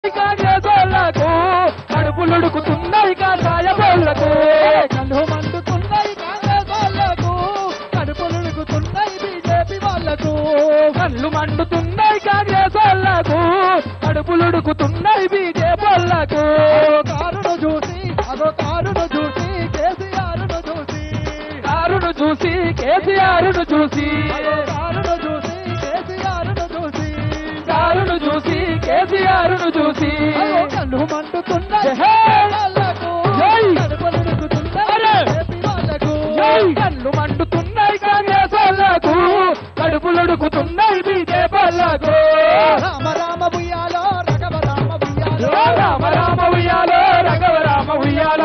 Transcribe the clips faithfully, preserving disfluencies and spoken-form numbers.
కాంగ్రెసోళ్లకు కడుపులుడుకుతున్నాయి కాషాయమోళ్లకు కళ్ళు మండుతున్నాయి కాంగ్రెసోళ్లకు కడుపులుడుకుతున్నాయి బీజేపీ వాళ్లకు కళ్ళు మండుతున్నాయి కాంగ్రెసోళ్లకు కడుపులుడుకుతున్నాయి బీజేపీ వాళ్లకు కారును చూసి అదో కారును చూసి కేసీఆర్ను చూసి కారును చూసి కేసీఆర్ను చూసి కారును చూసి కేసీఆర్ను చూసి కారును చూసి కేసీఆర్ను చూసి కళ్ళు మండుతున్నాయి కళ్ళు మండుతున్నాయి కాంగ్రెస్ వాళ్ళకు కడుపులొడుకుతున్నాయి బీజేపీ వాళ్ళకు రామ రామ ఉయ్యాలో రఘవ రామ ఉయ్యాలో రామ రామ ఉయ్యాలో రఘవ రామ ఉయ్యాలో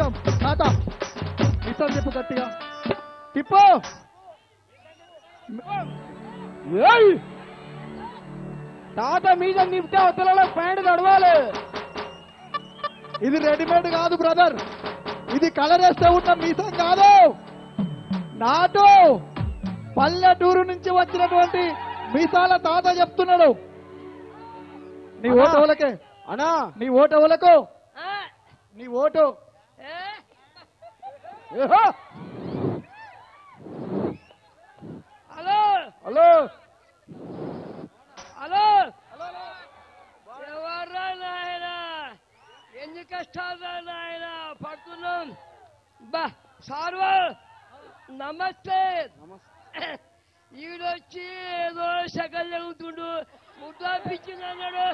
ఇష్టం చెప్పు గట్టిగా తిప్పు తాత మీద నింపితే అవతలలో ప్యాంట్ తడవాలి. ఇది రెడీమేడ్ కాదు బ్రదర్, ఇది కలర్ వేస్తే ఉన్న మీసం కాదు. నాటు పల్లెటూరు నుంచి వచ్చినటువంటి మీసాల తాత చెప్తున్నాడు. నీ ఓటు ఓలకే అనా, నీ ఓటు ఓలకు, నీ ఓటు హలో హలో హలో ఎవర్రా నాయన, ఎన్ని కష్టాలు నాయన పడుతున్నాం. బా సార్వా నమస్తే. ఈడొచ్చి ఏదో సగం జరుగుతుండు, ముద్దా పిచ్చింది అన్నాడు.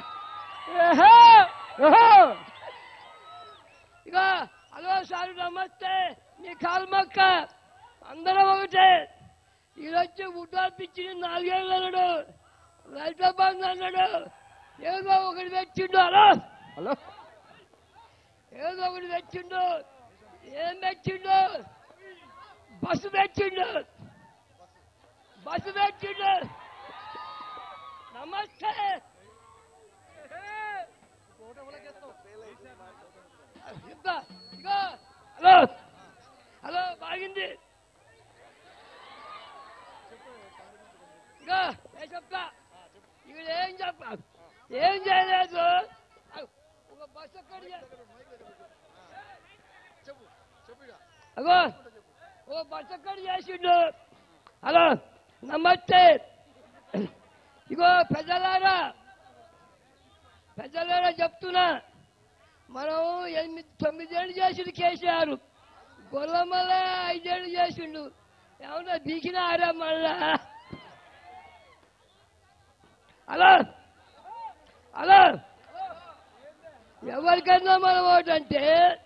ఇక హలో సార్ నమస్తే, నీ కాలు మొక్క అందరం ఒకటే. ఈడొచ్చి ముద్దా పిచ్చింది నాలుగేళ్ళు అన్నాడు, రైతు బంధు అన్నాడు, ఏదో ఒకటి తెచ్చిండు. హలో హలో ఏదో ఒకటి తెచ్చిండు. ఏం తెచ్చిండు? బస్సు తెచ్చిండు, బస్సు తెచ్చిండు. నమస్తే. హలో హలో బాగింది. ఇక చెప్తా, ఇక్కడ ఏం చెప్ప ఏం చేయలేదు. ఒక బస్సు ఎక్కడ అగో ఓ బస్సు ఎక్కడ చేసిండు. హలో నమస్తే. ఇగో ప్రజలారా ప్రజలారా చెప్తున్నా, మనం ఎనిమిది తొమ్మిదేళ్ళు చేసిండు కేసీఆర్, గొల్లమల్ల ఐదేళ్ళు చేసిండు. ఏమన్నా దిగినారా మళ్ళా? హలో హలో ఎవరికన్నా మనం ఓటు అంటే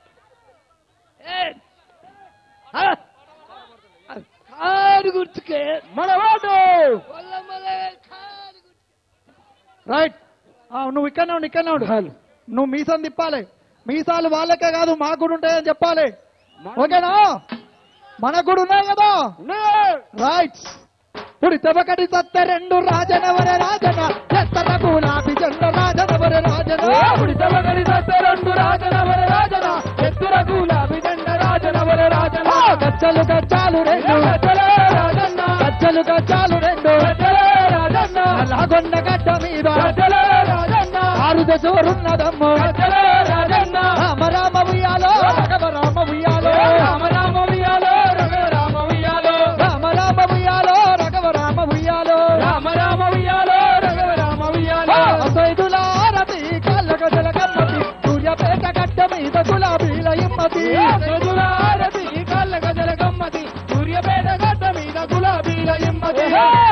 కారు గుర్తుకే మన ఓటు. రైట్, నువ్వు ఇక్కడ ఉండు, ఇక్కడ ఉండు. నువ్వు మీసం తిప్పాలి. మీసాలు వాళ్ళకే కాదు మాకు కూడా ఉంటాయని చెప్పాలి. ఓకేనా? మనకు కూడా ఉన్నాయి కదా. రైట్. ఇప్పుడు తెబకటి సత్త రెండు రాజనవర రాజన ఎత్తన గులాబీ జెండ రాజనవర రాజన. ఇప్పుడు తెబకటి సత్త రెండు రాజనవర రాజన ఎత్తున గులాబీ జెండ రాజనవర రాజన. గచ్చలు గచ్చాలు రెండు రాజన్న, గచ్చలు గచ్చాలు రెండు రాజన్న. అలాగొన్న గడ్డ మీద రాజన్న, ఆరుద జోరున్నదమ్ము రాజన్న. రామ రామ ఉయ్యాలో రఘవ రామ ఉయ్యాలో, రామ రామ ఉయ్యాలో రఘవ రామ ఉయ్యాలో, రామ రామ ఉయ్యాలో రఘవ రామ ఉయ్యాలో, రామ రామ ఉయ్యాలో రఘవ రామ ఉయ్యాలో. సైదులారతి కళ్ళ గజల గమ్మతి సూర్యపేట గడ్డ మీద గులాబీల ఇమ్మతి. సైదులారతి కళ్ళ గజల గమ్మతి సూర్యపేట గడ్డ మీద గులాబీల ఇమ్మతి.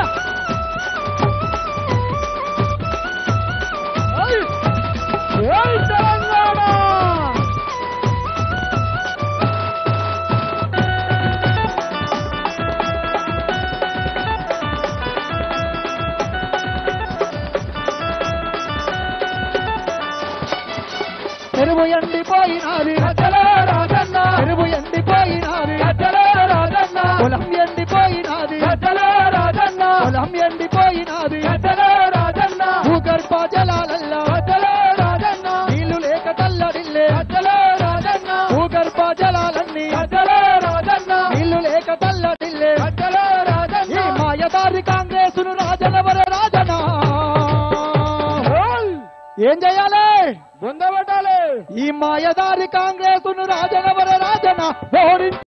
తెలంగాణ చెరువు ఎండిపోయినాది రాజన్న, చెరువు ఎండిపోయినాది రాజన్న, పొలం ఎండిపోయినాది రాజన్న, పొలం ఎండిపోయినాది రాజన్న. భూగర్భ జలాలల్లో రాజన్న, నీళ్లు లేక తల్లడిల్లే రాజన్న. భూగర్భ జలాలన్నీ రాజన్న, నీళ్లు లేక తల్లడిల్లే రాజన్న. ఈ మాయదారి కాంగ్రెసును రాజనవర రాజన. ఏం చేయాలి? బొంద పెట్టాలి. ఈ మాయదారి కాంగ్రెస్ రాజనవర రాజన ఓడి